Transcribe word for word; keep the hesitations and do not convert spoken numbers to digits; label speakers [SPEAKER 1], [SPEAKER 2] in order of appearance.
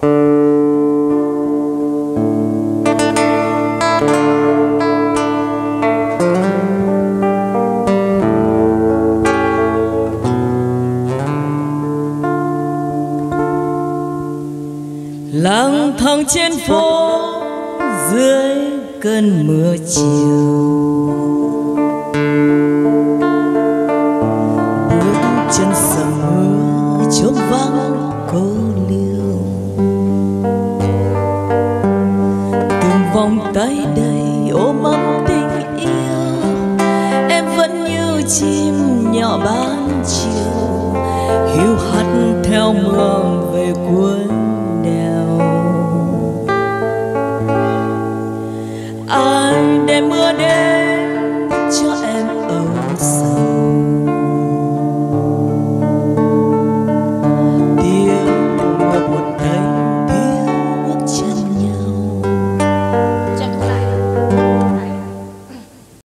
[SPEAKER 1] lang thang trên phố dưới cơn mưa chiều, bước chân sầm mưa chốn vắng cô liêu, từng vòng tay đầy ôm ấm tình yêu, em vẫn như chim nhỏ ban chiều hiu hắt theo mưa